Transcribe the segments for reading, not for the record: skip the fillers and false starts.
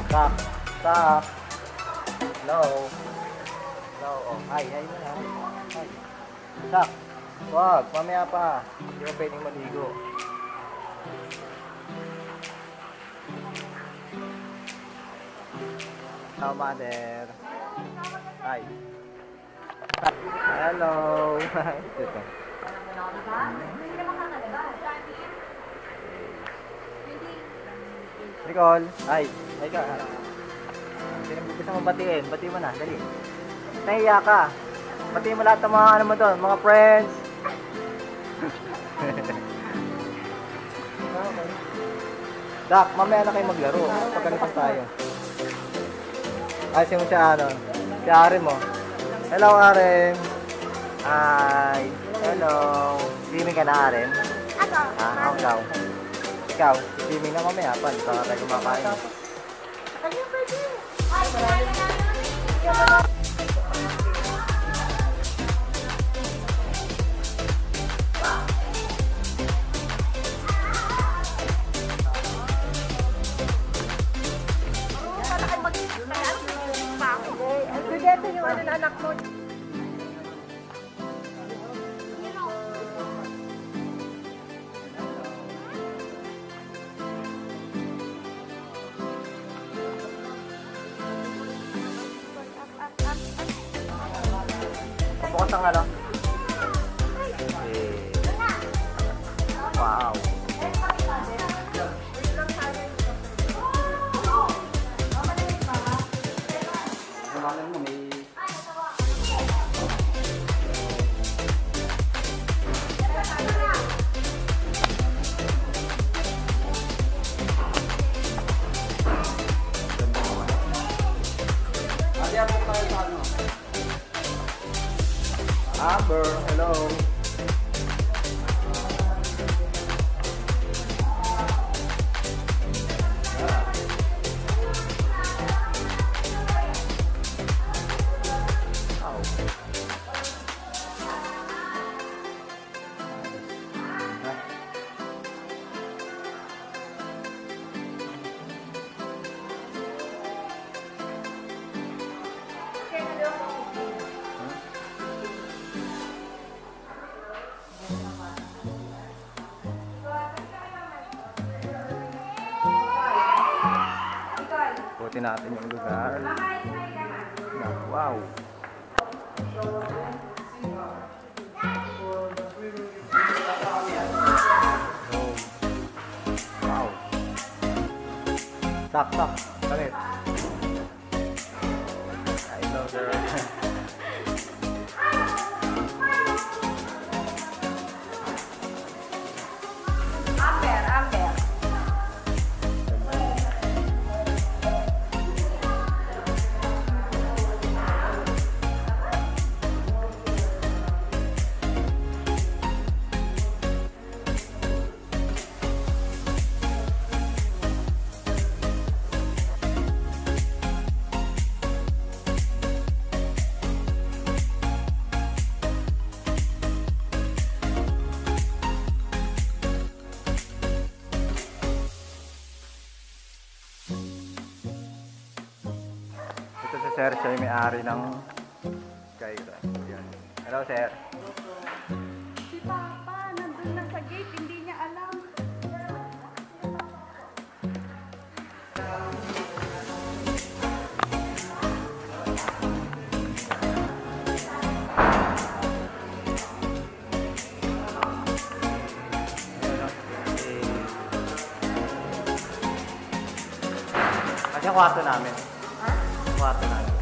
Stop. Stop. Hello. Hello. Oh, hi. Hi mo na. Hi. Stop. Wag. Mamaya pa. Hindi mo pwedeng maligo. Hello, mother. Hi. Hello. Ito. Nicole. Hi. Hi ka. Sino gusto mo batiin? Batiin mo na. Dali. Nahiya ka. Batiin mo lahat ng mga ano mo doon. Mga friends. Okay. Dak, mamaya na kayo maglaro. Pagkalitan tayo. Ay, siya mo siya ano. Si Arim mo. Hello, Arim. Hi. Hello. Swimming ka na, Arim? Ako. Ako daw. Ikaw, swimming na mamaya pa. Hindi pa tayo kumakain. Ayun, pwede. Ay, kaya namin. Ito yung ano na anak mo. Bukas ang ano? Wow. Amber, hello. Ikutin natin yung lugar. Wow. Wow. Tak. Bakit? I know girl. Amber. Ito si Sir, siya yung may-ari ng Skyra. Hello, Sir. Si Papa, nandun na sa gate, hindi niya alam. Kasi yung kwarto namin. Kwarto namin.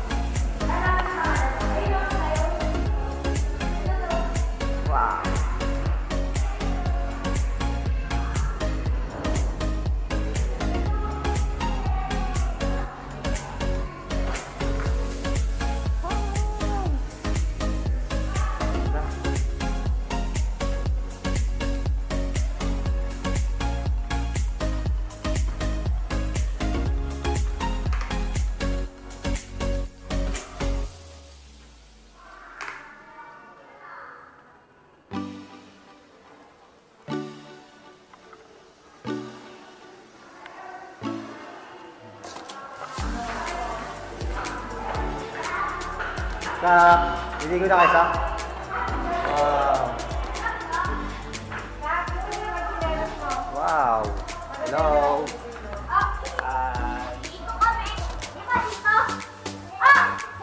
Wow. Hindi ko na kay Sak. Wow. Hello. Dito kami. Di ba dito? Ah!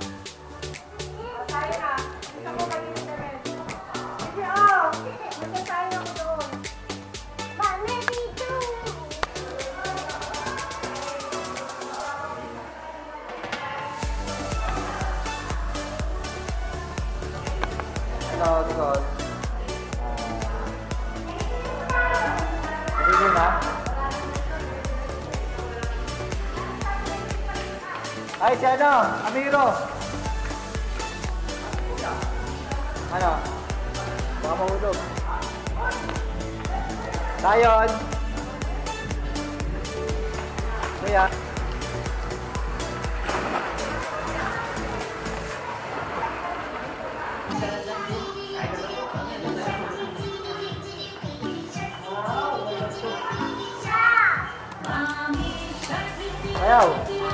Tayo na. Gusto ko kayo sa red. Sige, oh. Magsasayo ako doon. Mami, dito. Hello, Nicole. Hindi na. Ay, si ano? Amiro. Ano? Baka mahulog. Tayon. Kuya. Ayaw.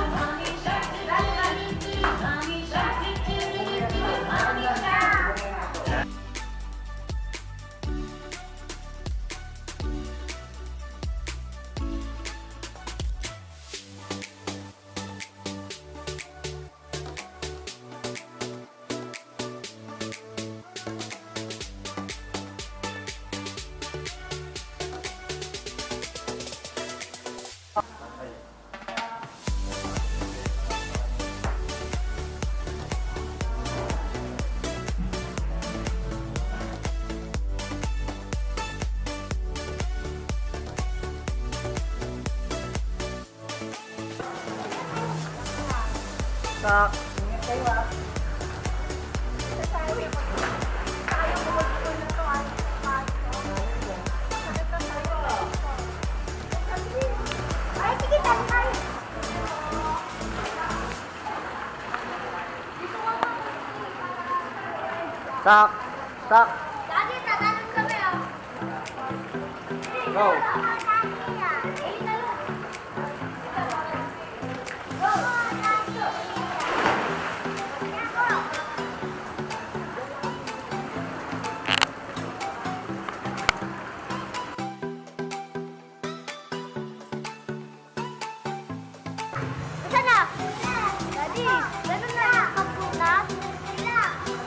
Sak. Ay, sige, tayo. Sak. Sak. Daddy, tatanong kami, oh. Go. Sana? Daddy, ganun na. Pagpunat. Sila.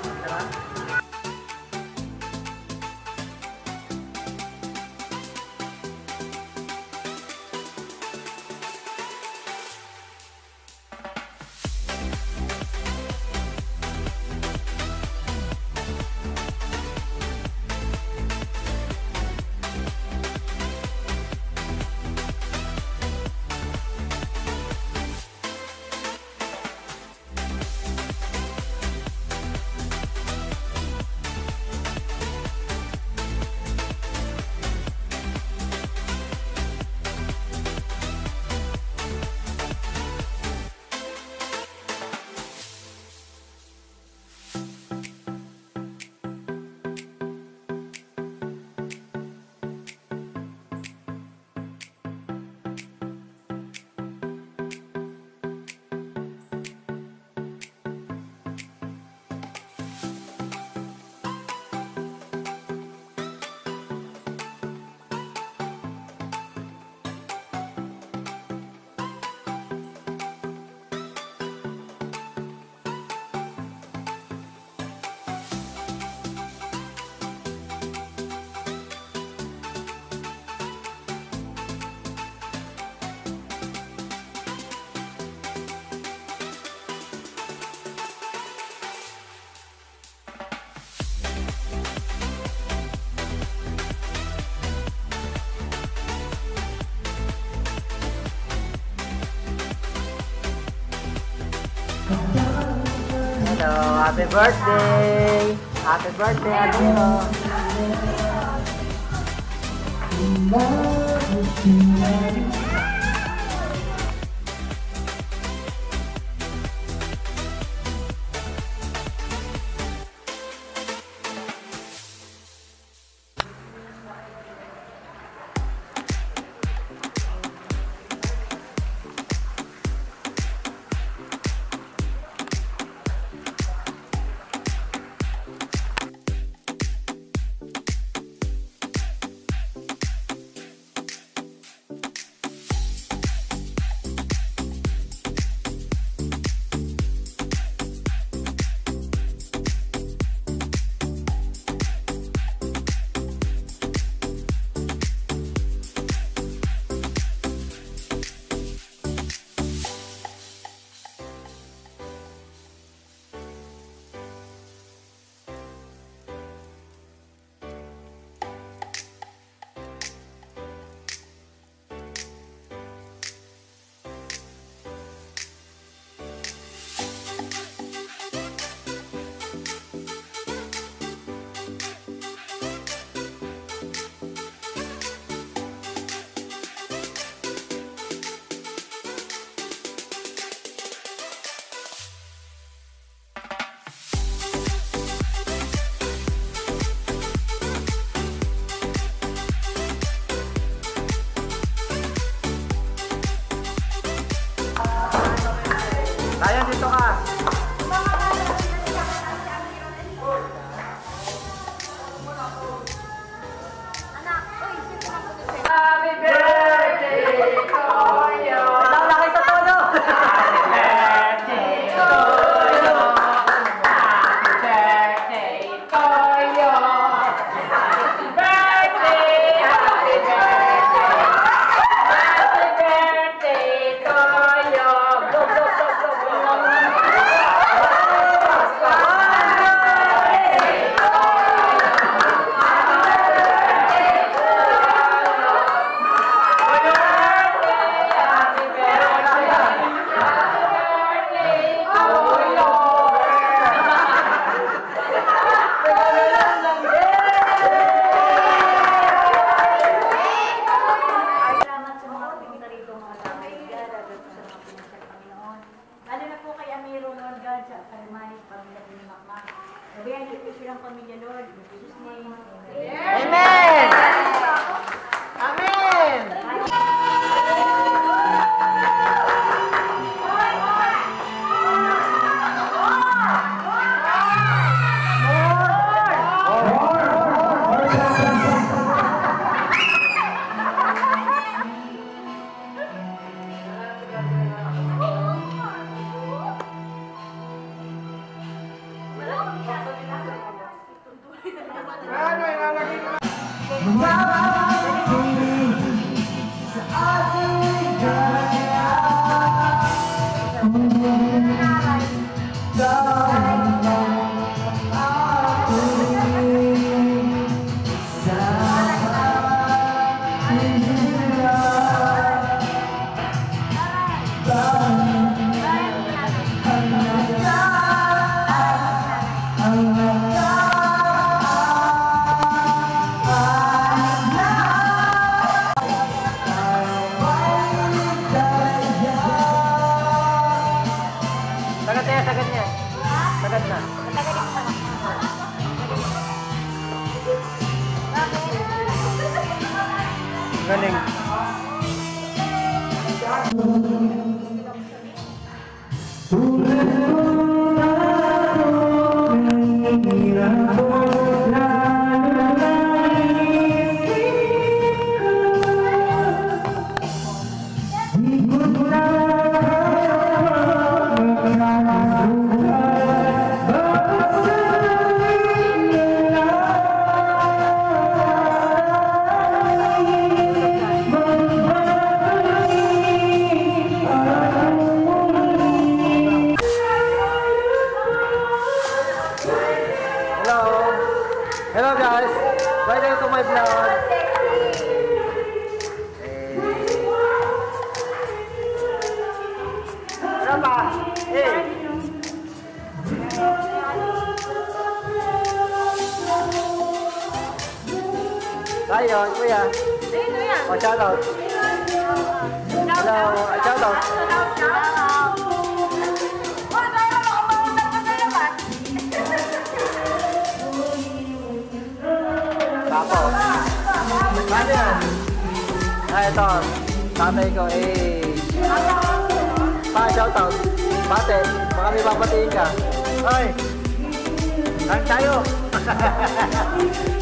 Hello, happy birthday! Happy birthday, Amiro! Amen! Amen! Sagad niya, sagad niya. Sagad na. Galing. Hello guys, welcome to my vlog. Ano ba? Tayo, kuya. O, shoutout. Hello, shoutout. Papo. Paano yan? Ito. Tatay ko, shoutout. Bate, baka may papatiin ka. Oy! Lang tayo!